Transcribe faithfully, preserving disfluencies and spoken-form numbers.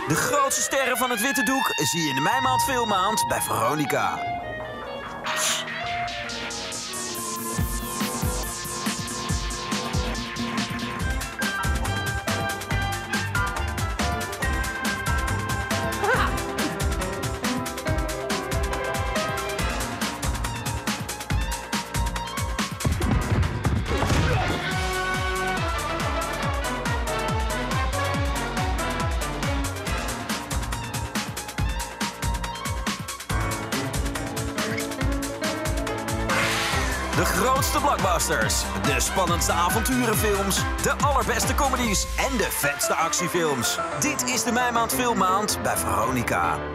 De grootste sterren van het witte doek zie je in de Meimaand Filmmaand bij Veronica. De grootste blockbusters, de spannendste avonturenfilms, de allerbeste comedies en de vetste actiefilms. Dit is de Meimaand Filmmaand bij Veronica.